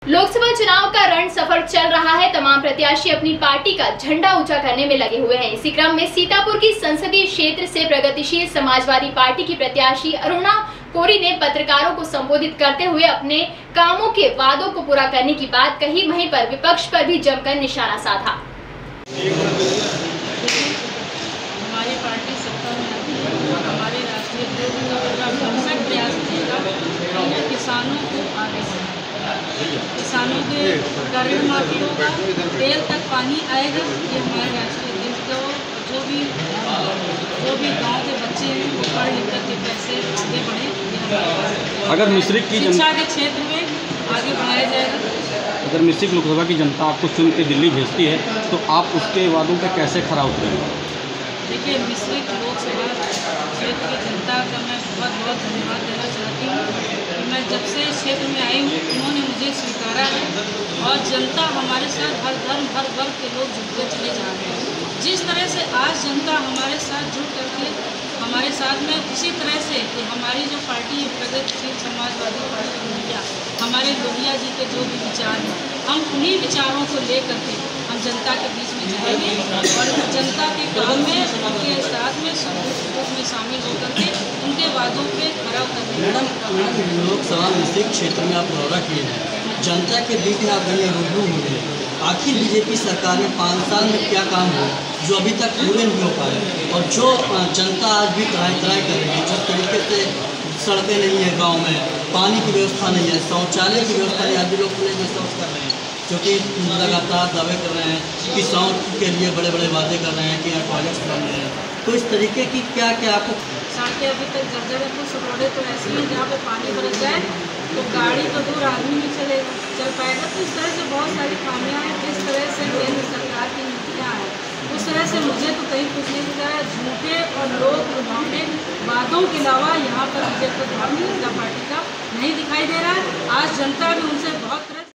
लोकसभा चुनाव का रण सफर चल रहा है। तमाम प्रत्याशी अपनी पार्टी का झंडा ऊंचा करने में लगे हुए हैं। इसी क्रम में सीतापुर की संसदीय क्षेत्र से प्रगतिशील समाजवादी पार्टी की प्रत्याशी अरुणा कोरी ने पत्रकारों को संबोधित करते हुए अपने कामों के वादों को पूरा करने की बात कही। वहीं पर विपक्ष पर भी जमकर निशाना साधा। हमारी पार्टी सत्ता में आती है, हमारे राष्ट्रीय अध्यक्ष का भरसक प्रयास रहेगा किसानों को आगे किसानों के ऋण माफी होगा, तेल तक पानी आएगा। ये हमारे राष्ट्रीय अध्यक्ष जो भी गांव के बच्चे हैं वो पढ़ लिख कर के पैसे आगे बढ़े। अगर मिश्रित की शिक्षा के क्षेत्र में आगे बढ़ाया जाएगा। अगर मिश्रित लोकसभा की जनता आपको चुन के दिल्ली भेजती है तो आप उसके वादों पे कैसे खरा उतरेंगे? देखिए, मिश्रित लोकसभा क्षेत्र की जनता का मैं बहुत बहुत धन्यवाद देना चाहती हूँ कि मैं जब से क्षेत्र में आई हूँ उन्होंने मुझे स्वीकारा है और जनता हमारे साथ हर धर्म हर वर्ग के लोग जुड़ते चले जा रहे हैं। जिस तरह से आज जनता हमारे साथ जुड़ करके हमारे साथ में उसी तरह से कि हमारी जो पार्टी है प्रगतिशील समाजवादी पार्टी इंडिया, हमारे लोहिया जी के जो भी विचार हैं हम उन्हीं विचारों को ले करके हम जनता के बीच में जाएंगे और जनता के काम में उनके साथ में सुख में शामिल होकर के उनके वादों पे खरा उतरेंगे। मैडम, लोकसभा मिश्रित क्षेत्र में आप दौरा किए हैं, जनता के बीच में आप गए रूबरू हुए, आखिर बीजेपी सरकार में 5 साल में क्या काम हो जो अभी तक पूरे नहीं हो पाए और जो जनता आज भी तराई कर रही है, जिस तरीके से सड़कें नहीं है गांव में, पानी की व्यवस्था नहीं है, शौचालय की व्यवस्था नहीं, आज भी लोग खुले में शौच कर रहे हैं क्योंकि लगातार दावे कर रहे हैं कि शौच के लिए बड़े बड़े वादे कर रहे हैं कि यहाँ टॉयलेट्स बन रहे हैं। तो इस तरीके की क्या आपको सड़कें अभी तक जगह कुछ रोडें तो ऐसी हैं जहाँ पे पानी बरस जाए तो गाड़ी तो दूर आदमी नहीं चल पाएगा। तो इस तरह से बहुत सारी खामियाँ हैं। जिस तरह से केंद्र सरकार की नीतियाँ हैं उस तरह से मुझे तो कहीं कुछ नहीं दिख रहा है। झूठे और लोग लुभावने वादों के अलावा यहाँ पर मुझे कोई भारतीय जनता पार्टी का नहीं दिखाई दे रहा है। आज जनता भी उनसे